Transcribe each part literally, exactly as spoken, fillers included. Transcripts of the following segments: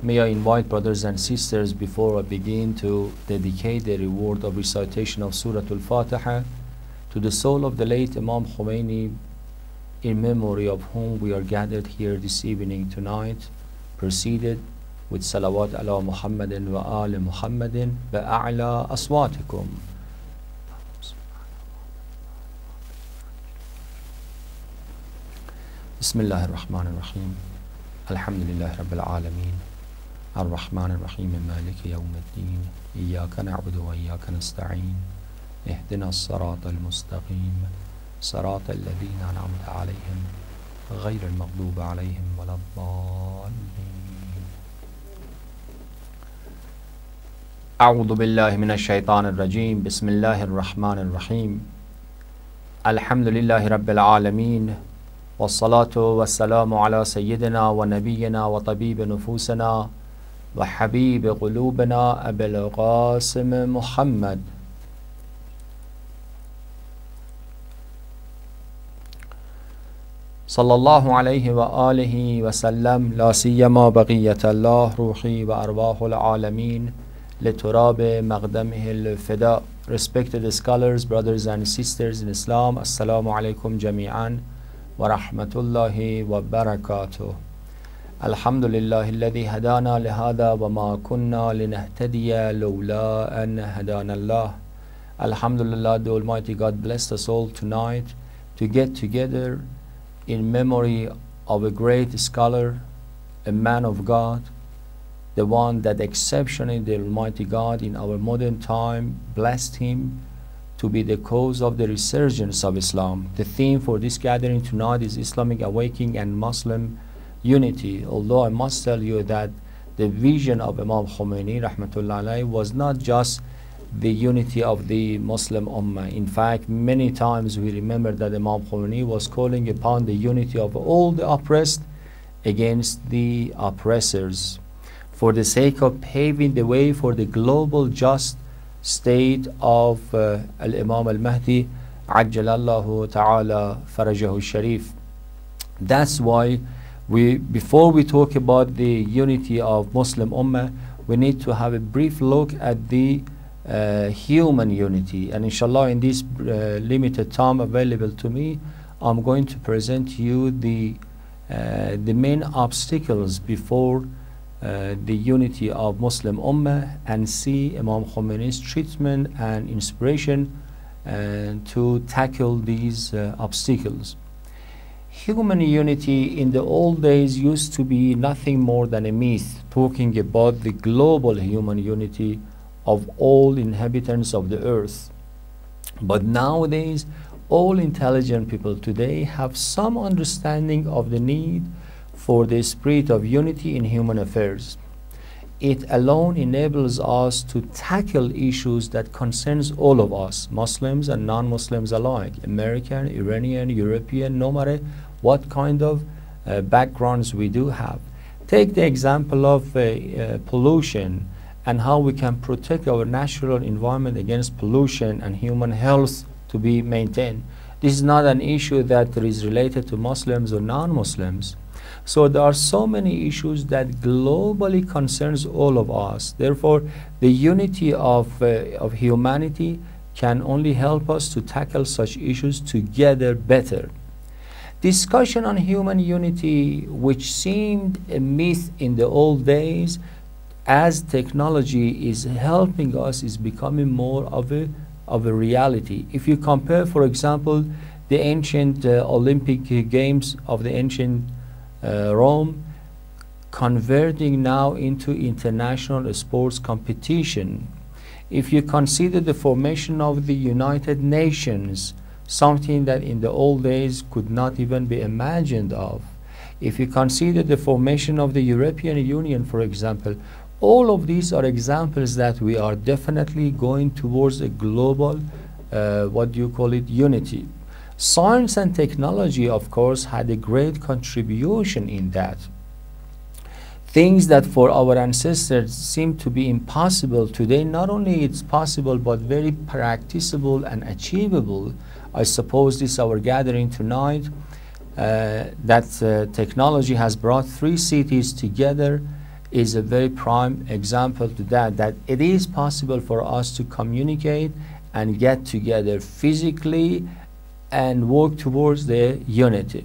May I invite brothers and sisters, before I begin, to dedicate the reward of recitation of Surah Al-Fatiha to the soul of the late Imam Khomeini, in memory of whom we are gathered here this evening tonight, proceeded with salawat ala Muhammadin wa ali Muhammadin ba'a'la aswatikum. Bismillah ar-Rahman ar-Rahim. Alhamdulillah Rabbil Alameen. Ar-Rahman ar-Rahim. Maliki yawm ad-din. Iyaka na'budu wa iyaka nasta'een. Ihdina as-sirata al-mustaqim. Sirata alladhina an'amta alayhim. Ghayr al-maghdubi alayhim wa lad-dallin. A'udhu billahi minash shaitanir rajim. Bismillahir rahmanir rahim. Alhamdulillahi Rabbil Alameen. والصلاة والسلام على سيدنا ونبينا وطبيب نفوسنا وحبيب قلوبنا أبي القاسم محمد صلى الله عليه وآله وسلم. لا سيما بقية الله روحي وأرواح العالمين لتراب مقدمه الفداء. Respected scholars, brothers and sisters in Islam, Assalamu alaikum jami'an wa rahmatullahi wa barakatuh. Alhamdulillahi alladhi hadana lihada wa ma kunna linahtadiya lawla an hadana Allah. Alhamdulillah, the Almighty God blessed us all tonight to get together in memory of a great scholar, a man of God, the one that exceptionally the Almighty God in our modern time blessed him to be the cause of the resurgence of Islam. The theme for this gathering tonight is Islamic awakening and Muslim unity. Although I must tell you that the vision of Imam Khomeini rahmatullah alayhi was not just the unity of the Muslim Ummah. In fact, many times we remember that Imam Khomeini was calling upon the unity of all the oppressed against the oppressors, for the sake of paving the way for the global just state of uh, Al-Imam Al-Mahdi Ajjalallahu Ta'ala Farajahu Sharif. That's why we, before we talk about the unity of Muslim Ummah, we need to have a brief look at the uh, human unity. And inshallah, in this uh, limited time available to me, I'm going to present to you the, uh, the main obstacles before Uh, the unity of Muslim Ummah, and see Imam Khomeini's treatment and inspiration uh, to tackle these uh, obstacles. Human unity in the old days used to be nothing more than a myth, talking about the global human unity of all inhabitants of the earth. But nowadays, all intelligent people today have some understanding of the need for the spirit of unity in human affairs. It alone enables us to tackle issues that concerns all of us, Muslims and non-Muslims alike, American, Iranian, European, no matter what kind of uh, backgrounds we do have. Take the example of uh, uh, pollution and how we can protect our natural environment against pollution and human health to be maintained. This is not an issue that is related to Muslims or non-Muslims. So there are so many issues that globally concerns all of us. Therefore, the unity of, uh, of humanity can only help us to tackle such issues together better. Discussion on human unity, which seemed a myth in the old days, as technology is helping us, is becoming more of a, of a reality. If you compare, for example, the ancient uh, Olympic Games of the ancient Uh, Rome, converting now into international sports competition. If you consider the formation of the United Nations, something that in the old days could not even be imagined of. If you consider the formation of the European Union, for example, all of these are examples that we are definitely going towards a global, uh, what do you call it, unity. Science and technology, of course, had a great contribution in that. Things that for our ancestors seem to be impossible today, not only it's possible, but very practicable and achievable. I suppose this our gathering tonight, uh, that uh, technology has brought three cities together is a very prime example to that, that it is possible for us to communicate and get together physically and work towards the unity.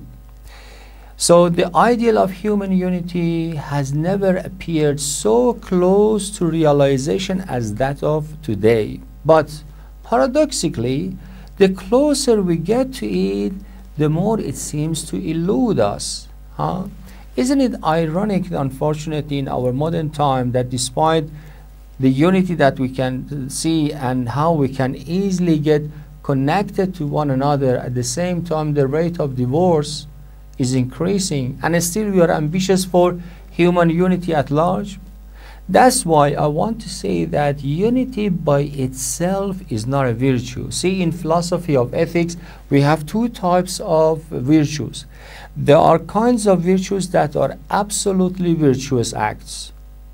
So the ideal of human unity has never appeared so close to realization as that of today. But paradoxically, the closer we get to it, the more it seems to elude us. Huh? Isn't it ironic, unfortunately, in our modern time, that despite the unity that we can see and how we can easily get connected to one another, at the same time the rate of divorce is increasing, and still we are ambitious for human unity at large? That's why I want to say that unity by itself is not a virtue. See, in philosophy of ethics, we have two types of virtues. There are kinds of virtues that are absolutely virtuous acts,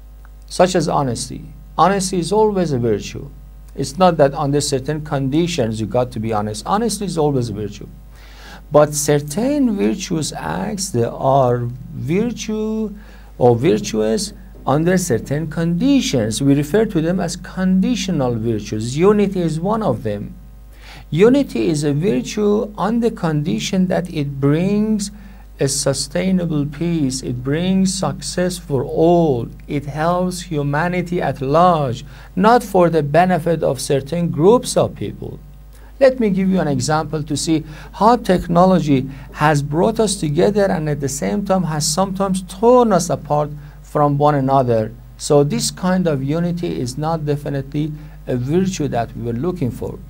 such as honesty. Honesty is always a virtue. It's not that under certain conditions you got to be honest. Honesty is always a virtue. But certain virtuous acts, they are virtue or virtuous under certain conditions. We refer to them as conditional virtues. Unity is one of them. Unity is a virtue on the condition that it brings a sustainable peace, it brings success for all, it helps humanity at large, not for the benefit of certain groups of people. Let me give you an example to see how technology has brought us together and at the same time has sometimes torn us apart from one another. So this kind of unity is not definitely a virtue that we were looking for.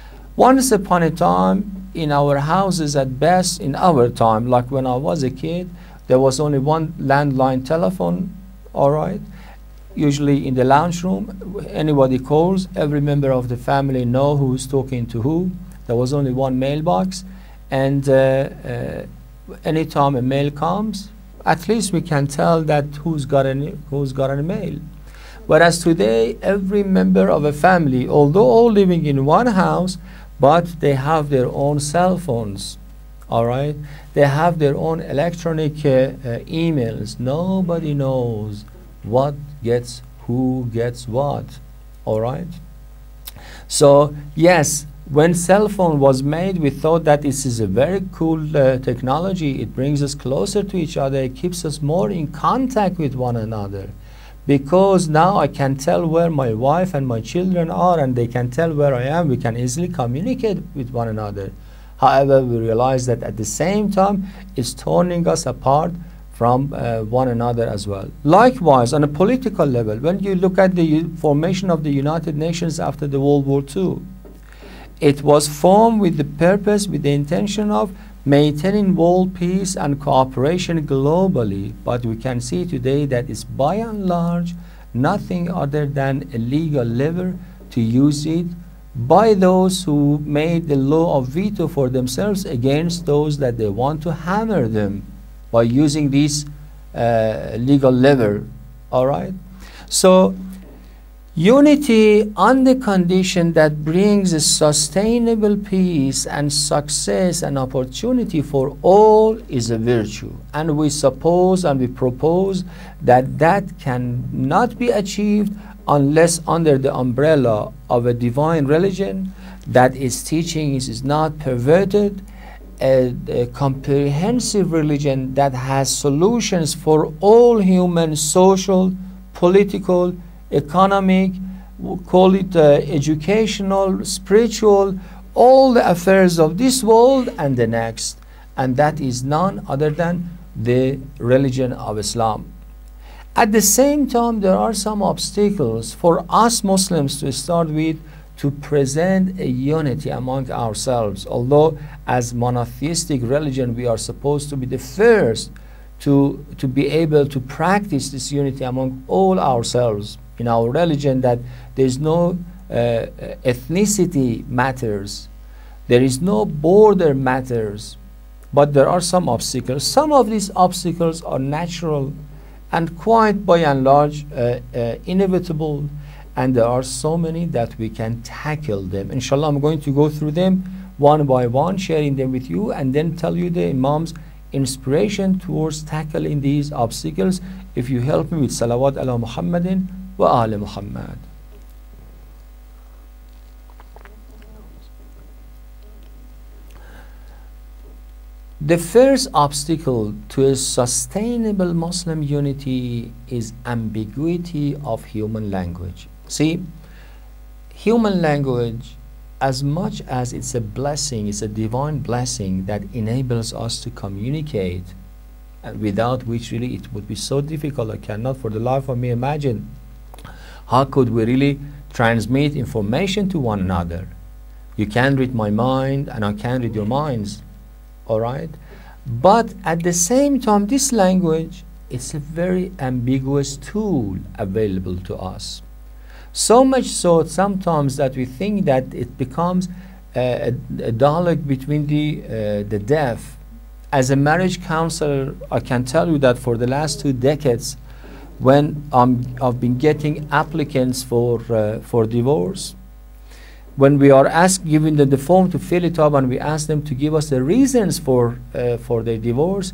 Once upon a time, in our houses, at best in our time, like when I was a kid, there was only one landline telephone, all right? Usually in the lounge room, anybody calls, every member of the family know who's talking to who. There was only one mailbox, and uh, uh, anytime a mail comes, at least we can tell that who's got an, who's got an mail. Whereas today, every member of a family, although all living in one house, but they have their own cell phones, all right? They have their own electronic uh, uh, emails. Nobody knows what gets who gets what, all right? So yes, when cell phone was made, we thought that this is a very cool uh, technology. It brings us closer to each other. It keeps us more in contact with one another. Because now I can tell where my wife and my children are, and they can tell where I am. We can easily communicate with one another. However, we realize that at the same time, it's turning us apart from uh, one another as well. Likewise, on a political level, when you look at the formation of the United Nations after the World War Two, it was formed with the purpose, with the intention of maintaining world peace and cooperation globally. But we can see today that it's by and large nothing other than a legal lever to use it by those who made the law of veto for themselves against those that they want to hammer them by using this uh, legal lever. All right? So unity on the condition that brings a sustainable peace and success and opportunity for all is a virtue. And we suppose and we propose that that cannot be achieved unless under the umbrella of a divine religion that its teachings is not perverted, a, a comprehensive religion that has solutions for all human social, political, economic, we'll call it uh, educational, spiritual, all the affairs of this world and the next. And that is none other than the religion of Islam. At the same time, there are some obstacles for us Muslims to start with to present a unity among ourselves. Although as monotheistic religion, we are supposed to be the first to, to be able to practice this unity among all ourselves. In our religion, that there is no uh, ethnicity matters, there is no border matters, but there are some obstacles. Some of these obstacles are natural and quite by and large uh, uh, inevitable, and there are so many that we can tackle them. Inshallah, I'm going to go through them one by one, sharing them with you, and then tell you the Imam's inspiration towards tackling these obstacles if you help me with salawat ala Muhammadin wa ali Muhammad. The first obstacle to a sustainable Muslim unity is ambiguity of human language. See, human language, as much as it's a blessing, it's a divine blessing that enables us to communicate, and without which really it would be so difficult. I cannot for the life of me imagine how could we really transmit information to one another. You can read my mind and I can read your minds. All right, but at the same time, this language is a very ambiguous tool available to us. So much so sometimes that we think that it becomes a, a, a dialogue between the uh, the deaf. As a marriage counselor, I can tell you that for the last two decades, when um, I've been getting applicants for uh, for divorce, when we are asked, given the, the form to fill it up, and we ask them to give us the reasons for uh, for their divorce,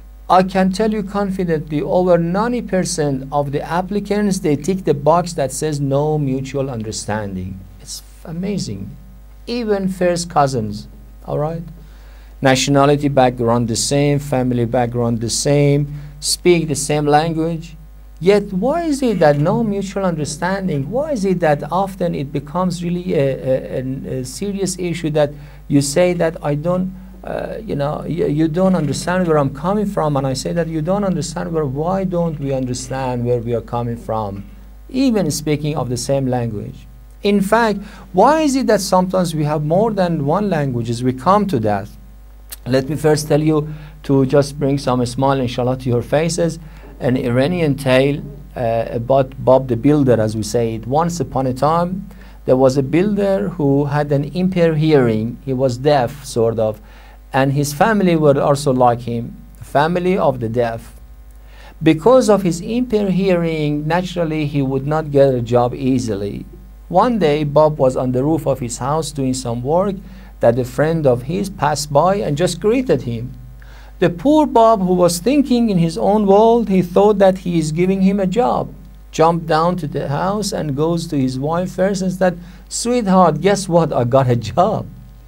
I can tell you confidently, over ninety percent of the applicants, they tick the box that says no mutual understanding. It's amazing. Even first cousins, all right? Nationality background the same, family background the same, speak the same language. Yet, why is it that no mutual understanding? Why is it that often it becomes really a, a, a serious issue that you say that I don't, uh, you know, you, you don't understand where I'm coming from, and I say that you don't understand where, why don't we understand where we are coming from, even speaking of the same language? In fact, why is it that sometimes we have more than one language as we come to that? Let me first tell you, to just bring some smile, inshallah, to your faces, an Iranian tale uh, about Bob the Builder, as we say it. Once upon a time, there was a builder who had an impaired hearing. He was deaf, sort of, and his family were also like him, the family of the deaf. Because of his impaired hearing, naturally, he would not get a job easily. One day, Bob was on the roof of his house doing some work that a friend of his passed by and just greeted him. The poor Bob, who was thinking in his own world, he thought that he is giving him a job. Jumped down to the house and goes to his wife first and said, "Sweetheart, guess what? I got a job."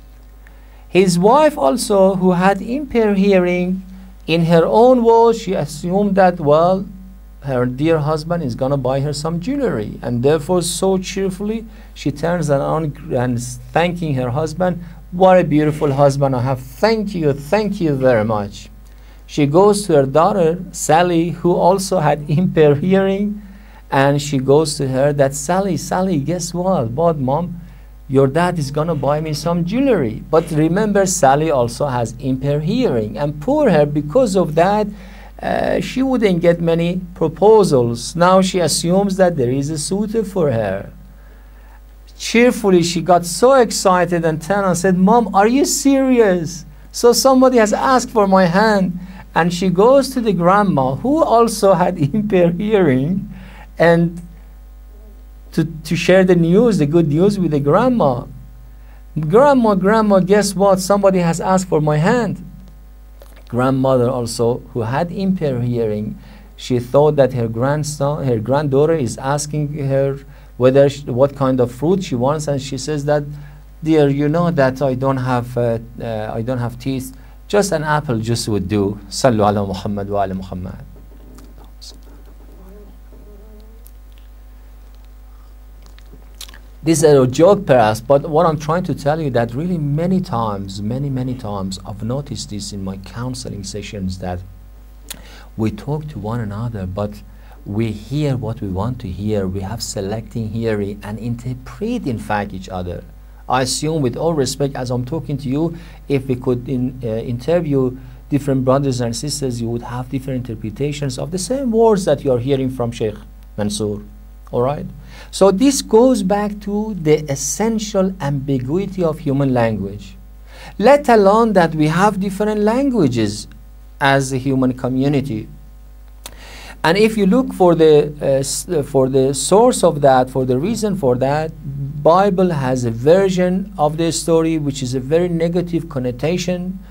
His wife also, who had impaired hearing, in her own world, she assumed that, well, her dear husband is going to buy her some jewelry. And therefore, so cheerfully, she turns around and is thanking her husband. "What a beautiful husband I have. Thank you, thank you very much." She goes to her daughter, Sally, who also had impaired hearing, and she goes to her that, Sally, Sally, guess what? What, Mom? Your dad is going to buy me some jewelry. But remember, Sally also has impaired hearing. And poor her, because of that, uh, she wouldn't get many proposals. Now she assumes that there is a suitor for her. Cheerfully, she got so excited and turned and said, "Mom, are you serious? So somebody has asked for my hand." And she goes to the grandma, who also had impaired hearing, and to, to share the news, the good news with the grandma. "Grandma, grandma, guess what? Somebody has asked for my hand." Grandmother also, who had impaired hearing, she thought that her grandson, her granddaughter is asking her whether she, what kind of fruit she wants, and she says that, "Dear, you know that I don't have uh, uh, I don't have teeth. Just an apple juice would do." Sallu ala Muhammad wa ala Muhammad. This is a joke perhaps, but what I'm trying to tell you that really many times, many, many times, I've noticed this in my counseling sessions, that we talk to one another, but we hear what we want to hear. We have selecting hearing and interpret, in fact, each other. I assume, with all respect, as I'm talking to you, if we could in, uh, interview different brothers and sisters, you would have different interpretations of the same words that you are hearing from Sheikh Mansour. All right? So this goes back to the essential ambiguity of human language. Let alone that we have different languages as a human community. And if you look for the uh, for the source of that, for the reason for that, Bible has a version of the story which is a very negative connotation,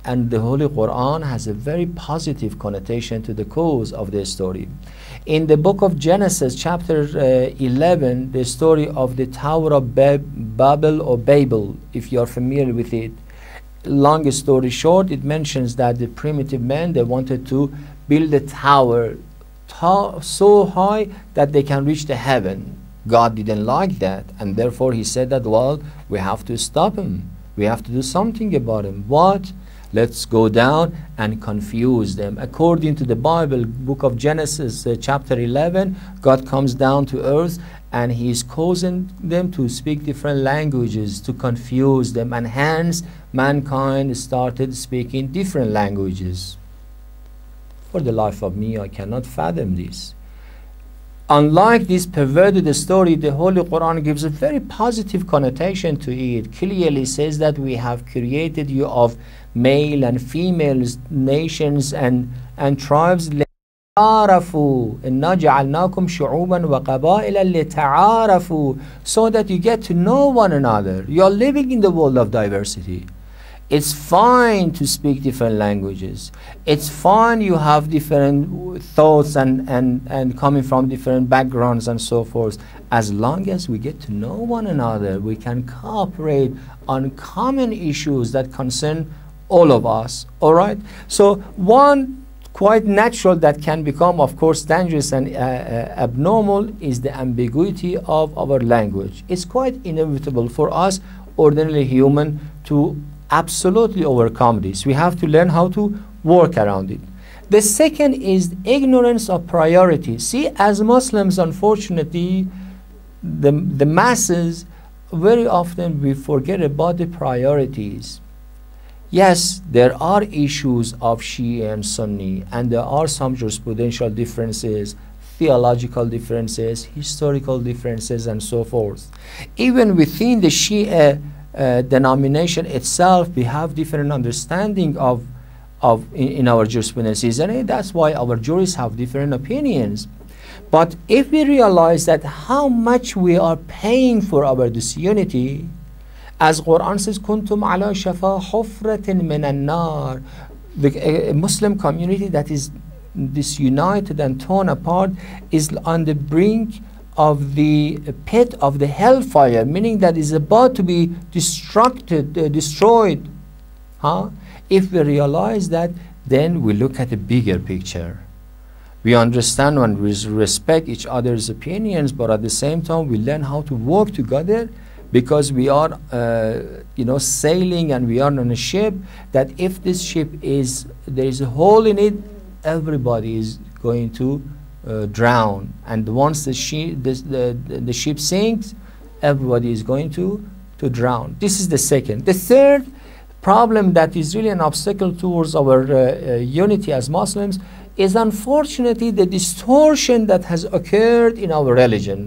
and the Holy Quran has a very positive connotation to the cause of the story. In the book of Genesis, chapter uh, eleven, the story of the Tower of Babel or Babel, if you are familiar with it. Long story short, it mentions that the primitive men, they wanted to build a tower so high that they can reach the heaven. God didn't like that, and therefore he said that, well, we have to stop him. We have to do something about him. What? Let's go down and confuse them. According to the Bible, book of Genesis, uh, chapter eleven, God comes down to earth and he is causing them to speak different languages to confuse them, and hence mankind started speaking different languages. For the life of me, I cannot fathom this. Unlike this perverted story, the Holy Quran gives a very positive connotation to it. Clearly says that we have created you of male and female nations and, and tribes. So that you get to know one another. You are living in the world of diversity. It's fine to speak different languages. It's fine you have different thoughts and, and, and coming from different backgrounds and so forth. As long as we get to know one another, we can cooperate on common issues that concern all of us. All right? So one quite natural that can become, of course, dangerous and uh, uh, abnormal is the ambiguity of our language. It's quite inevitable for us, ordinarily human, to absolutely overcome this. We have to learn how to work around it. The second is ignorance of priority. See, as Muslims, unfortunately, the, the masses, very often we forget about the priorities. Yes, there are issues of Shia and Sunni, and there are some jurisprudential differences, theological differences, historical differences, and so forth. Even within the Shia Uh, denomination itself, we have different understanding of of in, in our jurisprudence, and that's why our jurists have different opinions. But if we realize that how much we are paying for our disunity, as Quran says, kuntum ala shafa hufratin minan nar, the a, a Muslim community that is disunited and torn apart is on the brink of the pit of the hellfire, meaning that is about to be destructed, uh, destroyed. Huh? If we realize that, then we look at the bigger picture. We understand and we respect each other's opinions, but at the same time we learn how to work together, because we are uh, you know, sailing and we are on a ship, that if this ship is, there is a hole in it, everybody is going to Uh, drown, and once the ship the, the, the ship sinks, everybody is going to to drown. This is the second. The third problem that is really an obstacle towards our uh, uh, unity as Muslims is, unfortunately, the distortion that has occurred in our religion,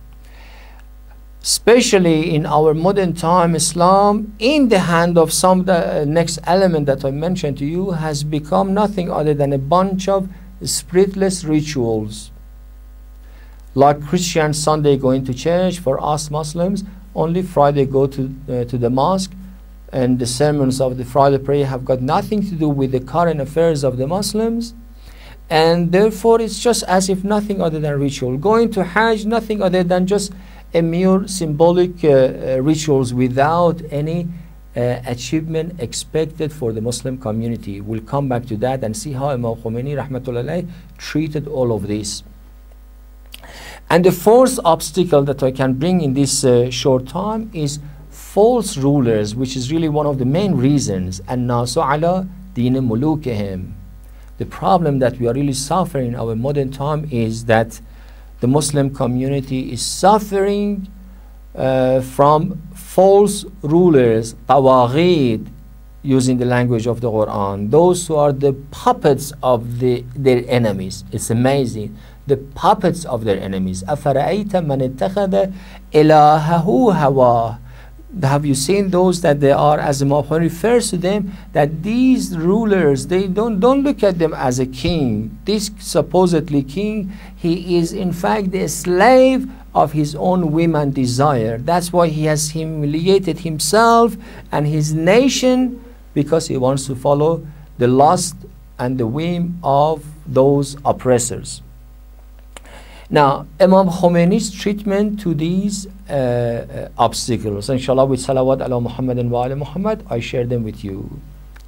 especially in our modern time. Islam, in the hand of some, the uh, next element that I mentioned to you, has become nothing other than a bunch of spiritless rituals. Like Christian Sunday going to church, for us Muslims, only Friday go to, uh, to the mosque, and the sermons of the Friday prayer have got nothing to do with the current affairs of the Muslims, and therefore it's just as if nothing other than ritual. Going to Hajj, nothing other than just a mere symbolic uh, uh, rituals without any Uh, achievement expected for the Muslim community. We'll come back to that and see how Imam Khomeini rahmatullah alayhi treated all of this. And the fourth obstacle that I can bring in this uh, short time is false rulers, which is really one of the main reasons. الناس على دين ملوكهم. The problem that we are really suffering in our modern time is that the Muslim community is suffering uh, from false rulers, tawaghid, using the language of the Quran, those who are the puppets of the, their enemies. It's amazing. The puppets of their enemies. أَفَرَأَيْتَ مَنِ اتَّخَذَ إِلَهَهُ هَوَاهُ. Have you seen those that they are, as Imam Khomeini refers to them, that these rulers, they don't, don't look at them as a king. This supposedly king, he is in fact the slave of his own whim and desire. That's why he has humiliated himself and his nation because he wants to follow the lust and the whim of those oppressors. Now, Imam Khomeini's treatment to these uh, uh, obstacles, inshallah, with salawat ala Muhammad and wa ala Muhammad, I share them with you.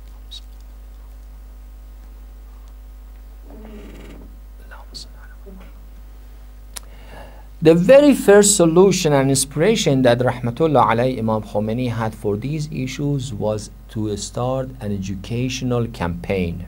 The very first solution and inspiration that Rahmatullah alayhi Imam Khomeini had for these issues was to start an educational campaign.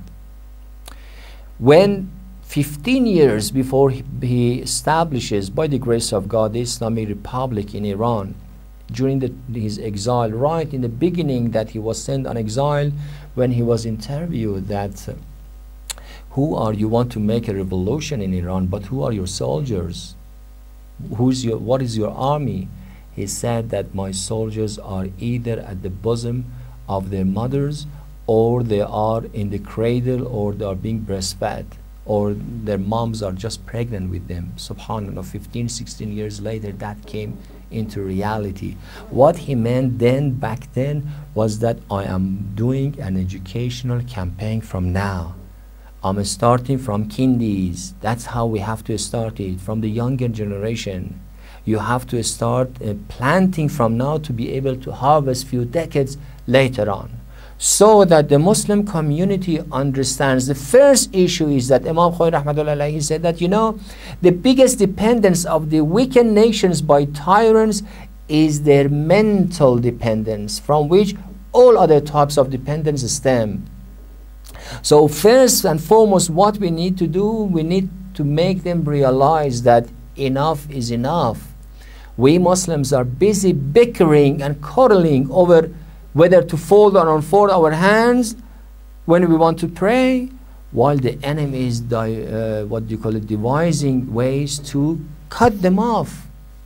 When fifteen years before he establishes, by the grace of God, the Islamic Republic in Iran, during the, his exile, right in the beginning that he was sent on exile, when he was interviewed that, uh, who are you want to make a revolution in Iran, but who are your soldiers? Who's your, what is your army? He said that my soldiers are either at the bosom of their mothers, or they are in the cradle, or they are being breastfed, or their moms are just pregnant with them. Subhanallah, fifteen, sixteen years later, that came into reality. What he meant then, back then, was that I am doing an educational campaign from now. I'm starting from kindies. That's how we have to start it, from the younger generation. You have to start uh, planting from now to be able to harvest few decades later on, so that the Muslim community understands. The first issue is that Imam Khomeini Rahmatullah alayhi said that, you know, the biggest dependence of the weakened nations by tyrants is their mental dependence, from which all other types of dependence stem. So first and foremost, what we need to do, we need to make them realize that enough is enough. We Muslims are busy bickering and quarreling over whether to fold or unfold our hands when we want to pray, while the enemy is uh, what do you call it, devising ways to cut them off.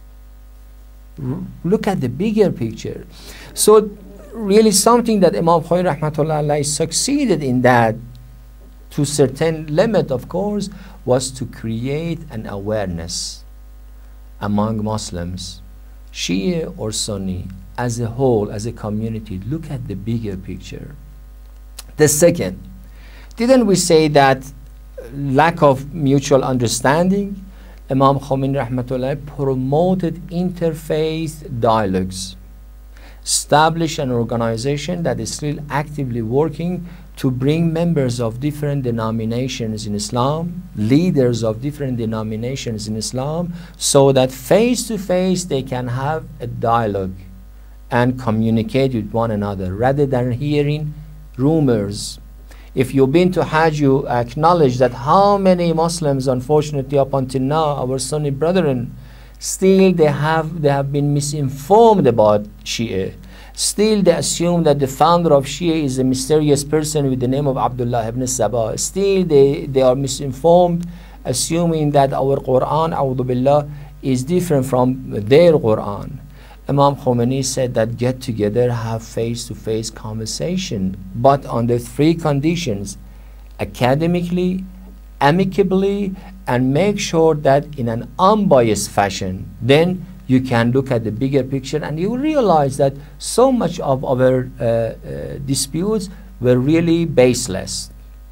R look at the bigger picture. So really something that Imam Khomeini Rahmatullah alayhi succeeded in that, to a certain limit of course, was to create an awareness among Muslims, Shia or Sunni, as a whole, as a community. Look at the bigger picture. The second, didn't we say that lack of mutual understanding? Imam Khomeini Rahmatullah promoted interfaith dialogues, established an organization that is still actively working to bring members of different denominations in Islam, leaders of different denominations in Islam, so that face to face they can have a dialogue and communicate with one another rather than hearing rumors. If you've been to Hajj, you acknowledge that how many Muslims, unfortunately up until now, our Sunni brethren, still they have they have been misinformed about Shia. Still they assume that the founder of Shia is a mysterious person with the name of Abdullah ibn Sabah. Still they, they are misinformed, assuming that our Quran, a'udhu billah, is different from their Quran. Imam Khomeini said that get together, have face-to-face conversation, but under three conditions: academically, amicably, and make sure that in an unbiased fashion. Then you can look at the bigger picture and you will realize that so much of our uh, uh, disputes were really baseless.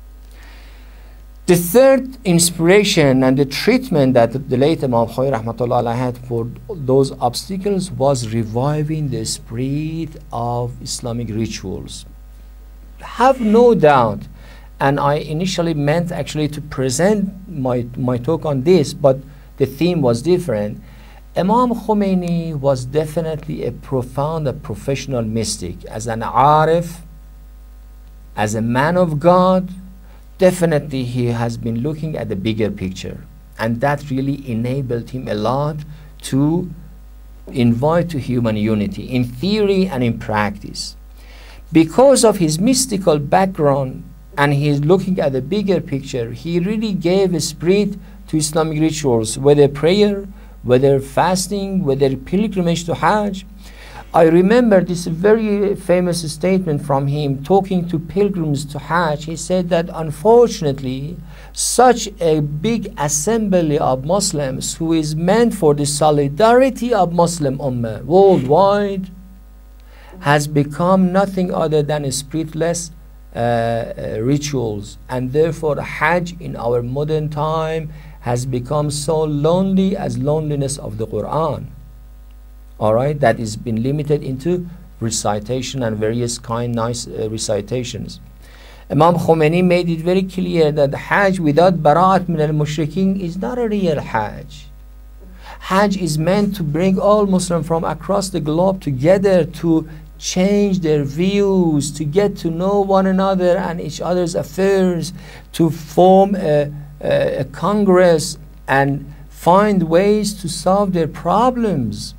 The third inspiration and the treatment that the late Imam Khomeini Rahmatullah alayhi had for those obstacles was reviving the spirit of Islamic rituals. Have no doubt, and I initially meant actually to present my, my talk on this, but the theme was different. Imam Khomeini was definitely a profound, a professional mystic. As an arif, as a man of God, definitely he has been looking at the bigger picture, and that really enabled him a lot to invite to human unity in theory and in practice. Because of his mystical background and he's looking at the bigger picture, he really gave a spirit to Islamic rituals, whether prayer, whether fasting, whether pilgrimage to Hajj. I remember this very famous statement from him talking to pilgrims to Hajj. He said that unfortunately such a big assembly of Muslims who is meant for the solidarity of Muslim Ummah worldwide has become nothing other than spiritless uh, uh, rituals, and therefore Hajj in our modern time has become so lonely as loneliness of the Quran. All right, that is been limited into recitation and various kind nice uh, recitations. Imam Khomeini made it very clear that the Hajj without bara'at min al-mushrikeen is not a real Hajj. Hajj is meant to bring all Muslims from across the globe together to change their views, to get to know one another and each other's affairs, to form a, a, a congress and find ways to solve their problems.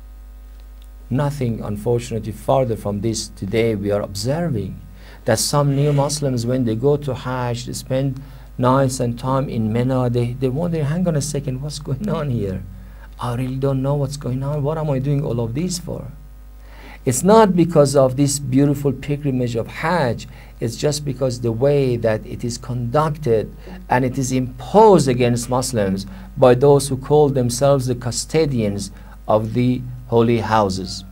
Nothing, unfortunately, farther from this today. We are observing that some new Muslims, when they go to Hajj, they spend nights and time in Mina, they, they wonder, hang on a second, what's going on here? I really don't know what's going on. What am I doing all of this for? It's not because of this beautiful pilgrimage of Hajj. It's just because the way that it is conducted and it is imposed against Muslims by those who call themselves the custodians of the holy houses.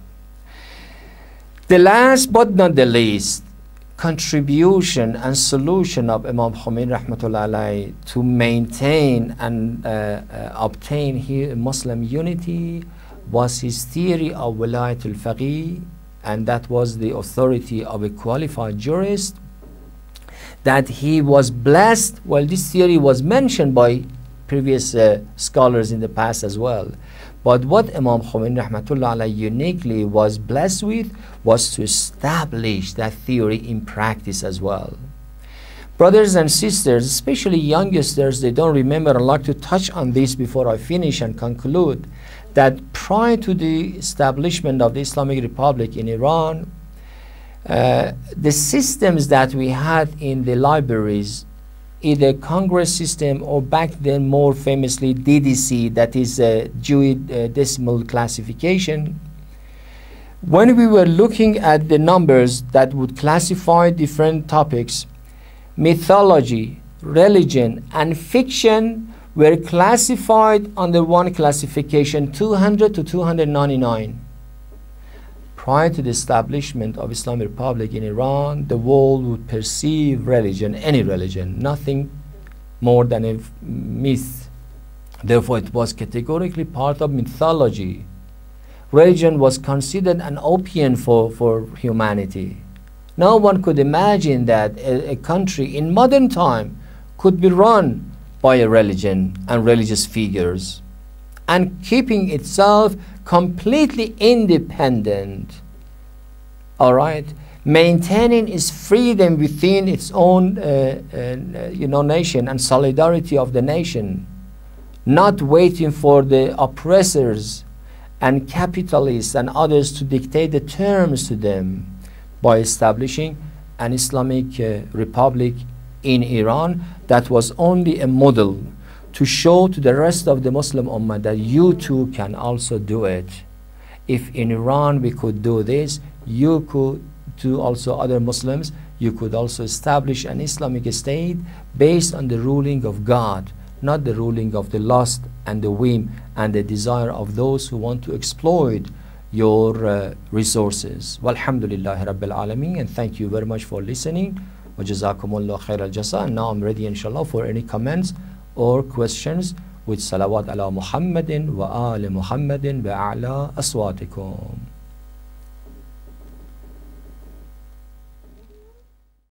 The last but not the least contribution and solution of Imam Khomeini rahmatullah alayhi to maintain and uh, uh, obtain here Muslim unity was his theory of wilayat al-faqih, and that was the authority of a qualified jurist, that he was blessed. Well, this theory was mentioned by previous uh, scholars in the past as well. But what Imam Khomeini rahmatullah alayhi uniquely was blessed with was to establish that theory in practice as well. Brothers and sisters, especially youngsters, they don't remember. I'd like to touch on this before I finish and conclude, that prior to the establishment of the Islamic Republic in Iran, uh, the systems that we had in the libraries, either Congress system or back then more famously D D C, that is a Dewey uh, Decimal Classification, when we were looking at the numbers that would classify different topics, mythology, religion, and fiction were classified under one classification, two hundred to two hundred ninety-nine. Prior to the establishment of Islamic Republic in Iran, the world would perceive religion, any religion, nothing more than a myth. Therefore, it was categorically part of mythology. Religion was considered an opium for, for humanity. No one could imagine that a, a country in modern time could be run by a religion and religious figures, and keeping itself completely independent, all right, maintaining its freedom within its own uh, uh, you know, nation and solidarity of the nation, not waiting for the oppressors and capitalists and others to dictate the terms to them, by establishing an Islamic uh, Republic in Iran that was only a model to show to the rest of the Muslim Ummah that you too can also do it. If in Iran we could do this, you could do also, other Muslims, you could also establish an Islamic state based on the ruling of God, not the ruling of the lust and the whim and the desire of those who want to exploit your uh, resources. Walhamdulillahi Rabbil Alameen, and thank you very much for listening. Wa jazakumullah khair al-jasa. And now I'm ready, inshallah, for any comments or questions with salawat ala Muhammadin wa ali Muhammadin wa a'la aswatikum.